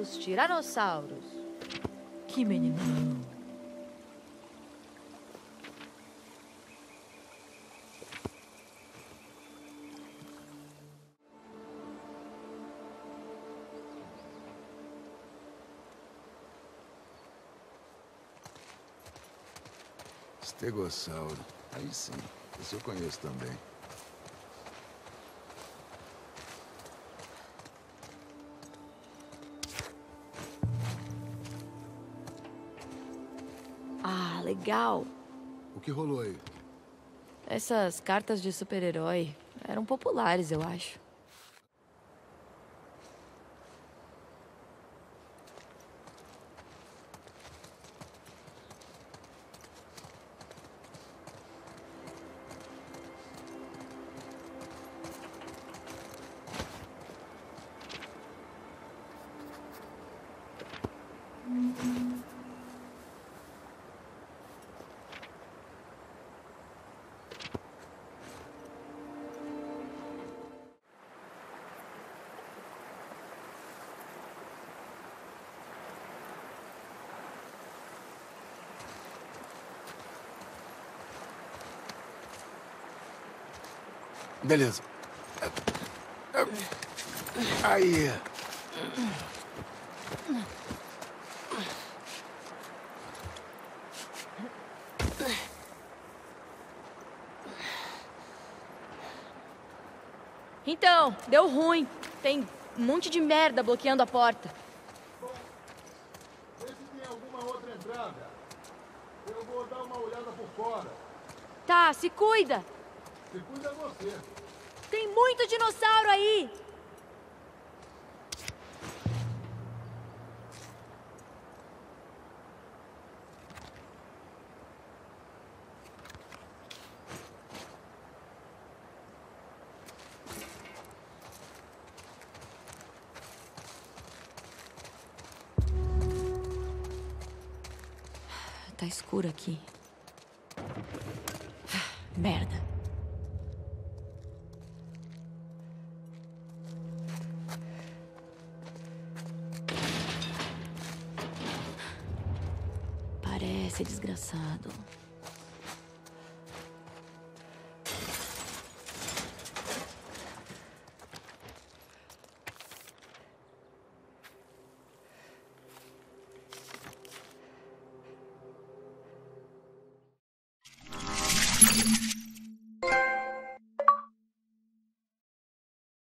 os tiranossauros. Que meninão. Estegossauro. Aí sim. Esse eu conheço também. Ah, legal. O que rolou aí? Essas cartas de super-herói eram populares, eu acho. Beleza. Aí. Então, deu ruim. Tem um monte de merda bloqueando a porta. Vê se tem alguma outra entrada. Eu vou dar uma olhada por fora. Tá, se cuida. Se cuida você. Tem muito dinossauro aí. Tá escuro aqui. Merda. Parece desgraçado.